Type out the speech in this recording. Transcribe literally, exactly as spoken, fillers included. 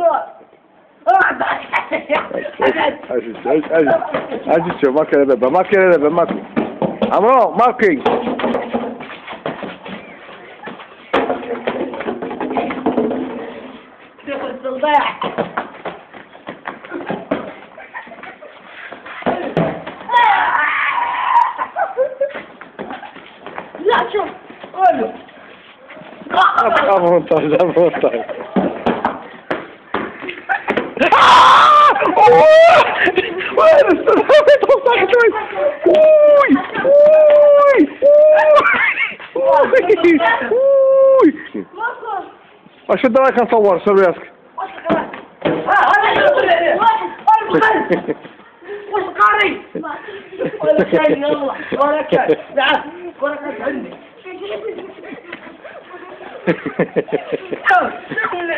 اجل اجل اجل اجل شوف ما كان بابا ما كان بابا ما كان عمرو ماركينج لا شوف قولوا افونتاج افونتاج وين السلامة توصل شوي اوي اوي اوي اشد رايك نصور شو راسك وش قاري ولا شيء يلا ولا كان تعال ولا كان عندي